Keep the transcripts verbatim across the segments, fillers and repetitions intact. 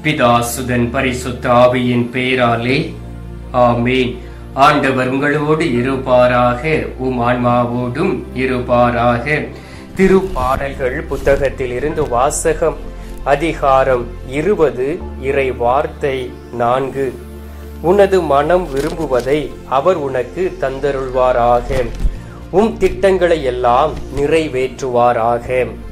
பிதா சுதன் பரிசுத்த ஆவியின் பெயராலே ஆமென். ஆண்டவர் உங்களோடு இருப்பாராக, உம் ஆன்மாவோடும் இருப்பாராக. திருப்பாடல்கள் புத்தகத்தில் இருந்து வாசகம். அதிகாரம் இருபது, இறை வார்த்தை நான்கு. உனது மனம் விரும்புவதை அவர் உனக்கு தந்தருள்வாராக, உம் திட்டங்களை எல்லாம் நிறைவேற்றுவாராக.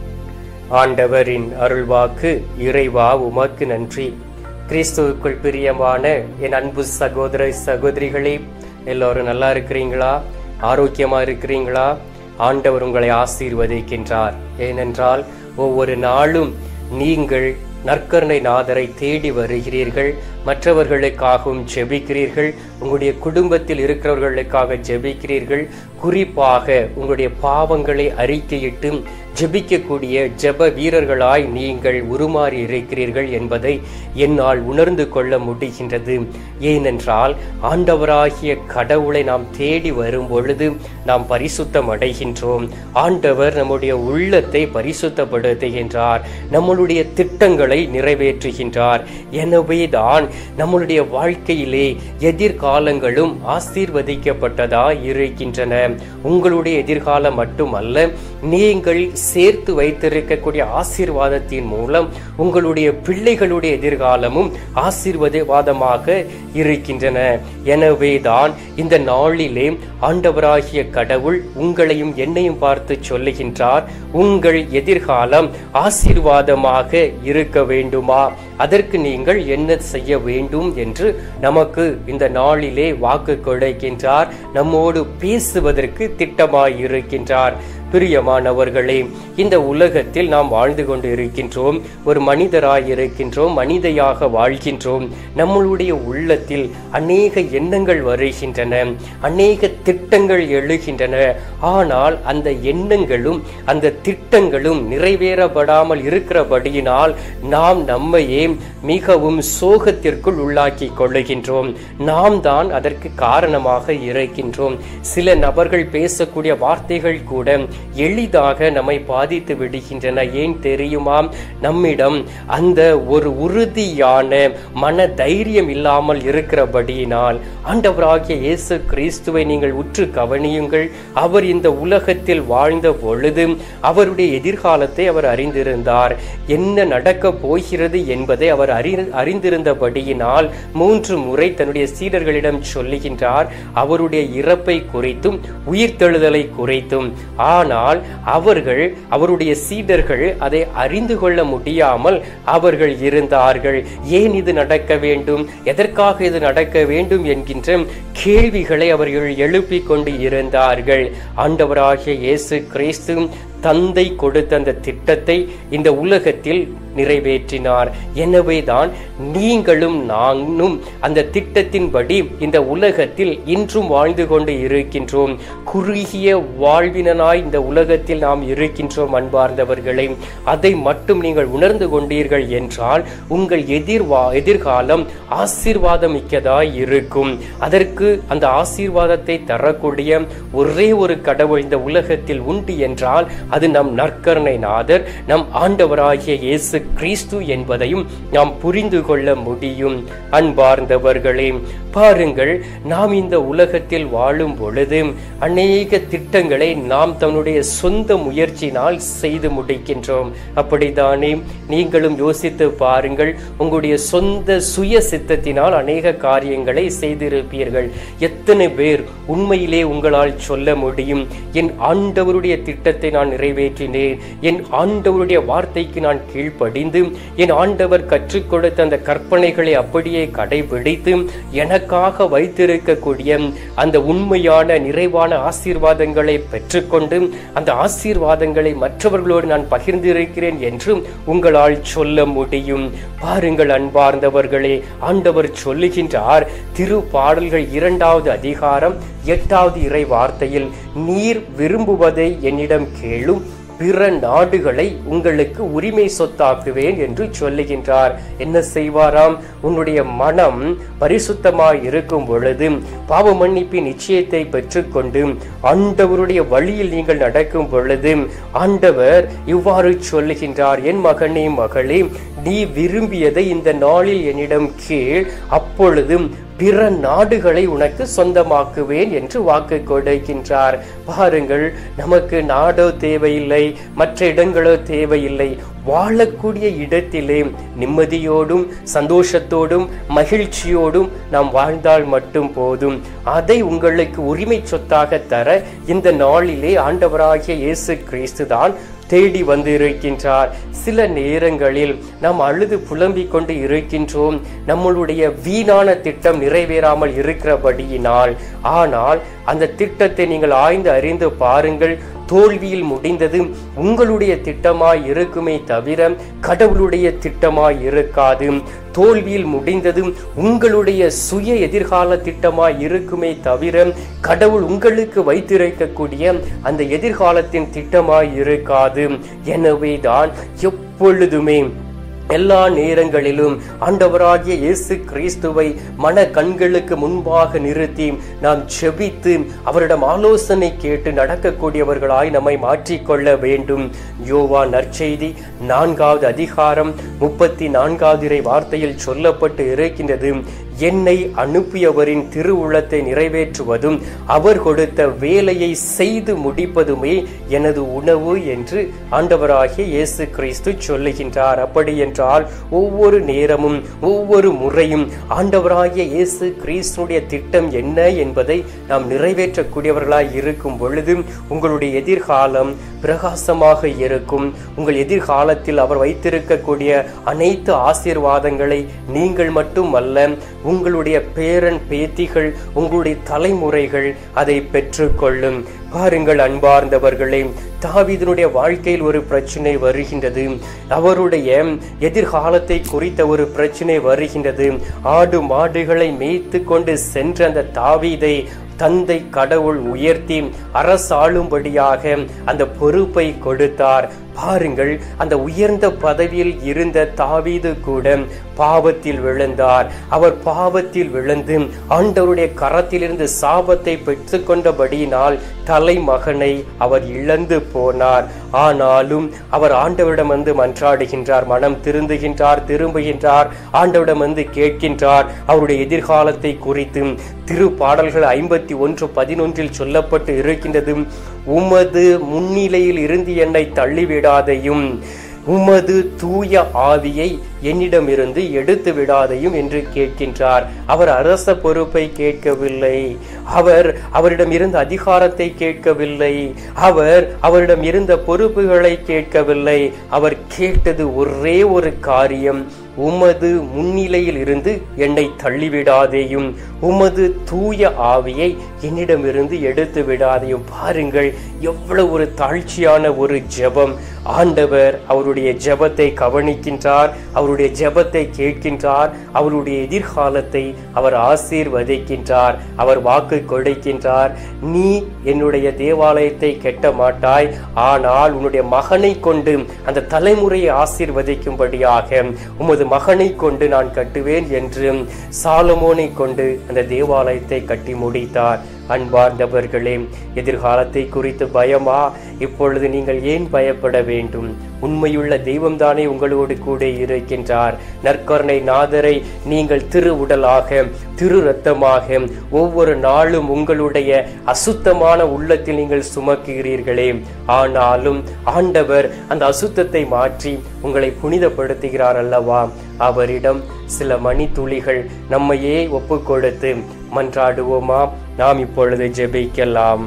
ஆண்டவரின் அருள்வாக்கு. இறைவா உமக்கு நன்றி. கிறிஸ்துவுக்குள் பிரியமான என் அன்பு சகோதர சகோதரிகளே, எல்லோரும் நல்லா இருக்கிறீங்களா? ஆரோக்கியமா இருக்கிறீங்களா? ஆண்டவர் உங்களை ஆசீர்வதிக்கின்றார். ஏனென்றால் ஒவ்வொரு நாளும் நீங்கள் நற்கருணை நாதரை தேடி வருகிறீர்கள், மற்றவர்களுக்காகவும் ஜெபிக்கிறீர்கள், உங்களுடைய குடும்பத்தில் இருக்கிறவர்களுக்காக ஜெபிக்கிறீர்கள். குறிப்பாக உங்களுடைய பாவங்களை அறிக்கையிட்டு ஜெபிக்கக்கூடிய ஜெப வீரர்களாய் நீங்கள் உருமாறி இருக்கிறீர்கள் என்பதை என்னால் உணர்ந்து கொள்ள முடிகின்றது. ஏனென்றால் ஆண்டவராகிய கடவுளை நாம் தேடி வரும் பொழுது நாம் பரிசுத்தம் அடைகின்றோம். ஆண்டவர் நம்முடைய உள்ளத்தை பரிசுத்தப்படுத்துகின்றார், நம்மளுடைய திட்டங்களை நிறைவேற்றுகின்றார். எனவேதான் நம்மளுடைய வாழ்க்கையிலே எதிர்காலங்களும் ஆசீர்வதிக்கப்பட்டதாய் இருக்கின்றன. உங்களுடைய எதிர்காலம் மட்டுமல்ல, நீங்கள் சேர்த்து வைத்திருக்கக்கூடிய ஆசீர்வாதத்தின் மூலம் உங்களுடைய பிள்ளைகளுடைய எதிர்காலமும் ஆசீர்வாதமாக இருக்கின்றன. எனவேதான் இந்த நாளிலே ஆண்டவராகிய கடவுள் உங்களையும் என்னையும் பார்த்து சொல்லுகின்றார், உங்கள் எதிர்காலம் ஆசீர்வாதமாக இருக்க வேண்டுமா? அதற்கு நீங்கள் என்ன செய்ய வேண்டும் என்று நமக்கு இந்த நாளிலே வாக்கு கொடுக்கின்றார். நம்மோடு பேசுவதற்கு திட்டமாய் இருக்கின்றார். பிரியமானவர்களே, இந்த உலகத்தில் நாம் வாழ்ந்து கொண்டு இருக்கின்றோம். ஒரு மனிதராய் இருக்கின்றோம், மனிதையாக வாழ்கின்றோம். நம்மளுடைய உள்ளத்தில் அநேக எண்ணங்கள் வருகின்றன, அநேக திட்டங்கள் எழுகின்றன. ஆனால் அந்த எண்ணங்களும் அந்த திட்டங்களும் நிறைவேறப்படாமல் இருக்கிறபடியினால் நாம் நம்மையே மிகவும் சோகத்திற்குள் உள்ளாக்கி கொள்ளுகின்றோம். நாம் தான் அதற்கு காரணமாக இருக்கின்றோம். சில நபர்கள் பேசக்கூடிய வார்த்தைகள் கூட எளிதாக நம்மை பாதித்து விடுகின்றன. ஏன் தெரியுமா? நம்மிடம் அந்த ஒரு உறுதியான மன தைரியம் இல்லாமல் இருக்கிறபடியினால். ஆண்டவராகிய இயேசு கிறிஸ்துவை நீங்கள் உற்று கவனியுங்கள். அவர் இந்த உலகத்தில் வாழ்ந்த பொழுது அவருடைய எதிர்காலத்தை அவர் அறிந்திருந்தார். என்ன நடக்க போகிறது என்பதை அவர் அறி அறிந்திருந்தபடியினால் மூன்று முறை தன்னுடைய சீடர்களிடம் சொல்லுகின்றார், அவருடைய இறப்பை குறித்தும் உயிர்த்தெழுதலை குறித்தும். ஆனால் அவர்கள், அவருடைய சீடர்கள் அதை அறிந்து கொள்ள முடியாமல் அவர்கள் இருந்தார்கள். ஏன் இது நடக்க வேண்டும், எதற்காக இது நடக்க வேண்டும் என்கின்ற கேள்விகளை அவர்கள் எழுப்பிக் கொண்டு இருந்தார்கள். ஆண்டவராகிய இயேசு கிறிஸ்து தந்தை கொடுத்த அந்த திட்டத்தை இந்த உலகத்தில் நிறைவேற்றினார். எனவேதான் நீங்களும் நானும் அந்த திட்டத்தின்படி இந்த உலகத்தில் இன்றும் வாழ்ந்து கொண்டு இருக்கின்றோம். குறுகிய வாழ்வினாய் இந்த உலகத்தில் நாம் இருக்கின்றோம். அன்பார்ந்தவர்களை, அதை மட்டும் நீங்கள் உணர்ந்து கொண்டீர்கள் என்றால் உங்கள் எதிர்வா எதிர்காலம் ஆசீர்வாதம் மிக்கதாய் இருக்கும். அதற்கு அந்த ஆசீர்வாதத்தை தரக்கூடிய ஒரே ஒரு கடவுள் இந்த உலகத்தில் உண்டு என்றால் அது நம் நற்கருணை நாதர், நம் ஆண்டவராகிய இயேசு கிறிஸ்து என்பதையும் நாம் புரிந்து கொள்ள முடியும். அன்பார்ந்தவர்களே, பாருங்கள், நாம் இந்த உலகத்தில் வாழும் பொழுது அநேக திட்டங்களை நாம் தன்னுடைய சொந்த முயற்சியினால் செய்து முடிக்கின்றோம். அப்படித்தானே? நீங்களும் யோசித்து பாருங்கள். உங்களுடைய சொந்த சுய சித்தத்தினால் அநேக காரியங்களை செய்திருப்பீர்கள். எத்தனை பேர் உண்மையிலே உங்களால் சொல்ல முடியும், என் ஆண்டவருடைய திட்டத்தை நான் நிறைவேற்றினேன், என் ஆண்டவருடைய வார்த்தைக்கு நான் கீழ்ப்படிந்து என் ஆண்டவர் கற்றுக் கொடுத்த அந்த கற்பனைகளை அப்படியே கடைபிடித்து எனக்காக வைத்திருக்கக்கூடிய அந்த உண்மையான நிறைவான ஆசீர்வாதங்களை பெற்றுக்கொண்டு அந்த ஆசீர்வாதங்களை மற்றவர்களோடு நான் பகிர்ந்திருக்கிறேன் என்று உங்களால் சொல்ல முடியும். பாருங்கள் அன்பார்ந்தவர்களே, ஆண்டவர் சொல்லுகின்றார், திருப்பாடல்கள் இரண்டாவது அதிகாரம் எட்டாவது இறை வார்த்தையில், நீர் விரும்புவதை என்னிடம் கேளும், பிற நாடுகளை உங்களுக்கு உரிமை சொத்தாக்குவேன் என்று சொல்லுகின்றார். என்ன செய்வாராம்? உன்னுடைய மனம் பரிசுத்தமாய் இருக்கும் பொழுது, பாவ மன்னிப்பின் நிச்சயத்தை பெற்றுக்கொண்டு ஆண்டவருடைய வழியில் நீங்கள் நடக்கும் பொழுது ஆண்டவர் இவ்வாறு சொல்லுகின்றார், என் மகனே மகளே, நீ விரும்பியதை இந்த நாளில் என்னிடம் கேள், அப்பொழுதும் பிற நாடுகளை உனக்கு சொந்தமாக்குவேன் என்று வாக்கு கொடுக்கின்றார். பாருங்கள், நமக்கு நாடோ தேவையில்லை, மற்ற இடங்களோ தேவையில்லை. வாழக்கூடிய இடத்திலே நிம்மதியோடும் சந்தோஷத்தோடும் மகிழ்ச்சியோடும் நாம் வாழ்ந்தால் மட்டும் போதும். அதை உங்களுக்கு உரிமை சொத்தாக தர இந்த நாளிலே ஆண்டவராகிய இயேசு கிறிஸ்து தான் தேடி வந்து இருக்கின்றார். சில நேரங்களில் நாம் அழுது புலம்பிக் கொண்டு இருக்கின்றோம், நம்மளுடைய வீணான திட்டம் நிறைவேறாமல் இருக்கிறபடியினால். ஆனால் அந்த திட்டத்தை நீங்கள் ஆய்ந்து அறிந்து பாருங்கள். தோல்வியில் முடிந்தது உங்களுடைய திட்டமாய் இருக்குமே தவிர கடவுளுடைய திட்டமாய் இருக்காது. தோல்வியில் முடிந்ததும் உங்களுடைய சுய எதிர்கால திட்டமாய் இருக்குமே தவிர கடவுள் உங்களுக்கு வைத்திருக்கக்கூடிய அந்த எதிர்காலத்தின் திட்டமாய் இருக்காது. எனவே தான் எப்பொழுதுமே எல்லா நேரங்களிலும் ஆண்டவராகிய இயேசு கிறிஸ்துவை மன கண்களுக்கு முன்பாக நிறுத்தி நாம் ஜெபித்து அவரிடம் ஆலோசனை கேட்டு நடக்கக்கூடியவர்களாய் நம்மை மாற்றிக்கொள்ள வேண்டும். யோவான் நற்செய்தி நான்காவது அதிகாரம் முப்பத்தி நான்காவது இறை வார்த்தையில் சொல்லப்பட்டு இருக்கின்றது, என்னை அனுப்பியவரின் திருவுளத்தை நிறைவேற்றுவதும் அவர் கொடுத்த வேலையை செய்து முடிப்பதுமே எனது உணவு என்று ஆண்டவராகிய இயேசு கிறிஸ்து சொல்லுகின்றார். அப்படி என்றால் ஒவ்வொரு நேரமும் ஒவ்வொரு முறையும் ஆண்டவராகிய இயேசு கிறிஸ்துடைய திட்டம் என்ன என்பதை நாம் நிறைவேற்றக்கூடியவர்களாய் இருக்கும் பொழுது உங்களுடைய எதிர்காலம் பிரகாசமாக இருக்கும். உங்கள் எதிர்காலத்தில் அவர் வைத்திருக்கக்கூடிய அனைத்து ஆசீர்வாதங்களை நீங்கள் மட்டும் அல்ல, உங்களுடைய பேரன் பேத்திகள், உங்களுடைய தலைமுறைகள் அதை பெற்றுக்கொள்ளும். பாருங்கள் அன்பார்ந்தவர்களே, தாவீதினுடைய வாழ்க்கையில் ஒரு பிரச்சனை வருகின்றது. அவருடைய எதிர்காலத்தை குறித்த ஒரு பிரச்சனை வருகின்றது. ஆடு மாடுகளை மேய்த்து கொண்டு சென்ற அந்த தாவீதை தந்தை கடவுள் உயர்த்தி அரசாளும்படியாக அந்த பொறுப்பை கொடுத்தார். பாருங்கள், அந்த உயர்ந்த பதவியில் இருந்த தாவீது கூட பாவத்தில் விழுந்தார். அவர் பாவத்தில் விழுந்து ஆண்டவருடைய கரத்திலிருந்து சாபத்தை பெற்றுக்கொண்டபடியினால் தலைமகனை அவர் இழந்து போனார். ஆனாலும் அவர் ஆண்டவரிடம் வந்து மன்றாடுகின்றார், மனம் திருந்துகின்றார், திரும்புகின்றார், ஆண்டவரிடம் வந்து கேட்கின்றார் அவருடைய எதிர்காலத்தை குறித்து. திரு பாடல்கள் ஐம்பத்தி ஒன்று பதினொன்றில் சொல்லப்பட்டு இருக்கின்றது, உமது முன்னிலையில் இருந்து என்னை தள்ளிவிடாதையும் உமது தூய ஆவியை என்னிடமிருந்து எடுத்து விடாதையும் என்று கேட்கின்றார். அவர் அரச பொறுப்பை கேட்கவில்லை, அவர் அவரிடம் இருந்த அதிகாரத்தை கேட்கவில்லை, அவர் அவரிடம் இருந்த பொறுப்புகளை கேட்கவில்லை. அவர் கேட்டது ஒரே ஒரு காரியம், உமது முன்னிலையில் இருந்து என்னை தள்ளிவிடாதேயும், உமது தூய ஆவியை என்னிடமிருந்து எடுத்து விடாதேயும். பாருங்கள், எவ்வளவு ஒரு தாழ்ச்சியான ஒரு ஜெபம். ஆண்டவர் அவருடைய ஜெபத்தை கவனிக்கின்றார், அவருடைய ஜெபத்தை கேட்கின்றார், அவருடைய எதிர்காலத்தை அவர் ஆசீர்வதிக்கின்றார், அவர் வாக்கு கொடுக்கின்றார். நீ என்னுடைய தேவாலயத்தை கட்ட மாட்டாய், ஆனால் உன்னுடைய மகனை கொண்டு அந்த தலைமுறையை ஆசீர்வதிக்கும்படியாக உமது மகனை கொண்டு நான் கட்டுவேன் என்று சாலமோனை கொண்டு அந்த தேவாலயத்தை கட்டி முடித்தார். அன்பார்ந்தவர்களே, எதிர்காலத்தை குறித்து பயமா? இப்பொழுது நீங்கள் ஏன் பயப்பட வேண்டும்? உண்மையுள்ள தெய்வம் தானே உங்களோடு கூட இருக்கின்றார். நற்கருணை நாதரை நீங்கள் திரு உடலாக திரு இரத்தமாக ஒவ்வொரு நாளும் உங்களுடைய அசுத்தமான உள்ளத்தில் நீங்கள் சுமக்குகிறீர்களே, ஆனாலும் ஆண்டவர் அந்த அசுத்தத்தை மாற்றி உங்களை புனிதப்படுத்துகிறார் அல்லவா? அவரிடம் சில மணி துளிகள் நம்மையே ஒப்பு கொடுத்து மன்றாடுவோமா? நாம் இப்பொழுது ஜெபிக்கலாம்.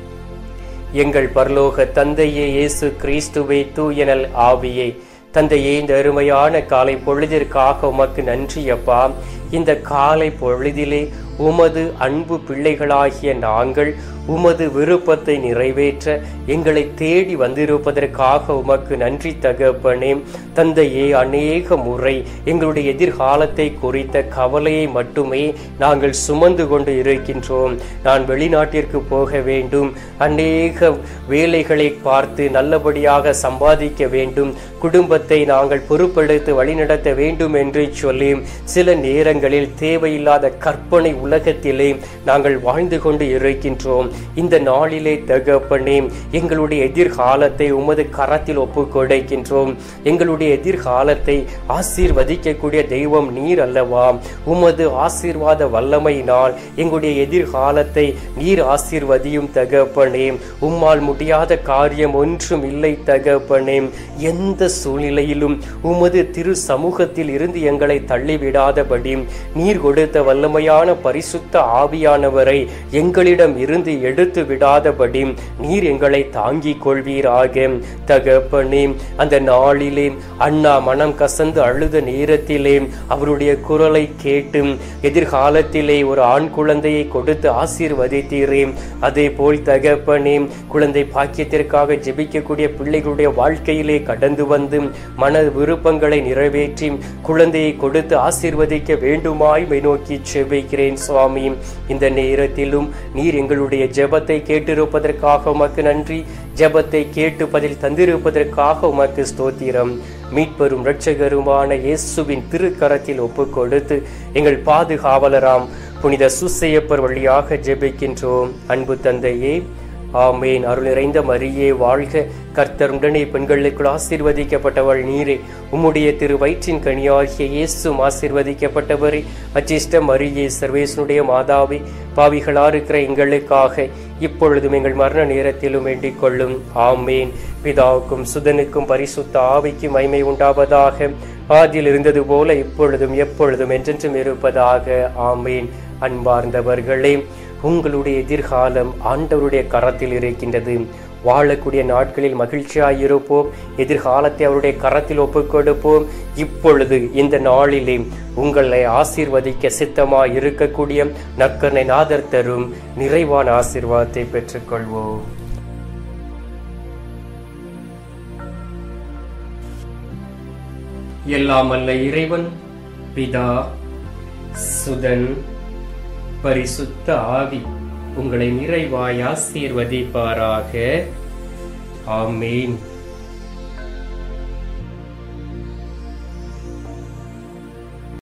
எங்கள் பரலோக தந்தையே, இயேசு கிறிஸ்துவே, தூயனல் ஆவியே, தந்தையே, இந்த அருமையான காலை பொழுதிற்காக உமக்கு நன்றி அப்பா. இந்த காலை பொழுதிலே உமது அன்பு பிள்ளைகளாகிய நாங்கள் உமது விருப்பத்தை நிறைவேற்ற எங்களை தேடி வந்திருப்பதற்காக உமக்கு நன்றி தகப்பனே. தந்தையே, அநேக முறை எங்களுடைய எதிர்காலத்தை குறித்த கவலையை மட்டுமே நாங்கள் சுமந்து கொண்டு இருக்கின்றோம். நான் வெளிநாட்டிற்கு போக வேண்டும், அநேக வேலைகளை பார்த்து நல்லபடியாக சம்பாதிக்க வேண்டும், குடும்பத்தை நாங்கள் பொறுப்பெடுத்து வழிநடத்த வேண்டும் என்று சொல்லி சில நேரங்கள் காரியங்களில் தேவையில்லாத கற்பனை உலகத்திலே நாங்கள் வாழ்ந்து கொண்டு இருக்கின்றோம். இந்த நாளிலே தகப்பனே, எங்களுடைய எதிர்காலத்தை உமது கரத்தில் ஒப்பு கொடுக்கின்றோம். எங்களுடைய எதிர்காலத்தை ஆசீர்வதிக்கக்கூடிய தெய்வம் நீர் அல்லவா? உமது ஆசீர்வாத வல்லமையினால் எங்களுடைய எதிர்காலத்தை நீர் ஆசீர்வதியும் தகப்பனே. உம்மால் முடியாத காரியம் ஒன்றும் இல்லை தகப்பனே. எந்த சூழ்நிலையிலும் உமது திரு சமூகத்தில் இருந்து எங்களை தள்ளிவிடாதபடி நீர் கொடுத்த வல்லமையான பரிசுத்த ஆவியானவரை எங்களிடம் இருந்து எடுத்து விடாதபடி நீர் எங்களை தாங்கிக் கொள்வீராக தகப்பனே. அந்த நாளிலே அண்ணா மனம் கசந்து அழுத நேரத்திலே அவருடைய குரலை கேட்டு எதிர்காலத்திலே ஒரு ஆண் குழந்தையை கொடுத்து ஆசீர்வதித்தீரே. அதே போல் தகப்பனே, குழந்தை பாக்கியத்திற்காக ஜெபிக்கக்கூடிய பிள்ளைகளுடைய வாழ்க்கையிலே கடந்து வந்து மன விருப்பங்களை நிறைவேற்றி குழந்தையை கொடுத்து ஆசீர்வதிக்க வேண்டுமாய் நோக்கி ஜெபிக்கிறேன் சுவாமி. இந்த நேரத்திலும் நீர் எங்களுடைய ஜெபத்தை கேட்டிருப்பதற்காக உமக்கு நன்றி. ஜெபத்தை கேட்டு பதில் தந்திருப்பதற்காக உமக்கு ஸ்தோத்திரம். மீட்பெரும் இரட்சகருமான இயேசுவின் திருக்கரத்தில் ஒப்பு கொடுத்து எங்கள் பாதுகாவலராம் புனித சூசையப்பர் வழியாக ஜெபிக்கின்றோம். அன்பு தந்தையே, ஆமேன். அருள் நிறைந்த மரியே வாழ்க, கர்த்தர் உடனே பெண்களுக்குள் ஆசீர்வதிக்கப்பட்டவள் நீரே. உம்முடைய திரு வயிற்றின் கனியாகிய இயேசும் ஆசீர்வதிக்கப்பட்டவரே. அச்சிஷ்ட மரியே, சர்வேசனுடைய மாதாவே, பாவிகளா இருக்கிற எங்களுக்காக இப்பொழுதும் எங்கள் மரண நேரத்திலும் வேண்டிக் கொள்ளும். ஆமேன். பிதாவுக்கும் சுதனுக்கும் பரிசுத்த ஆவிக்கும் மகிமை உண்டாவதாக. ஆதியில் இருந்தது போல இப்பொழுதும் எப்பொழுதும் என்றென்றும் இருப்பதாக. ஆமேன். அன்பார்ந்தவர்களே, உங்களுடைய எதிர்காலம் ஆண்டவருடைய கரத்தில் இருக்கின்றது. வாழக்கூடிய நாட்களில் மகிழ்ச்சியாயிருப்போம். எதிர்காலத்தை அவருடைய கரத்தில் ஒப்புக் கொடுப்போம். இப்பொழுது இந்த நாளிலே உங்களை ஆசீர்வதிக்க சித்தமாய் இருக்கக்கூடிய நற்கருணை நாதர் தரும் நிறைவான ஆசீர்வாதத்தை பெற்றுக்கொள்வோம். எல்லாம் அல்ல இறைவன் பிதா, சுதன், பரிசுத்த ஆவி உங்களை நிறைவாய் ஆசீர்வதிப்பாராக. ஆமேன்.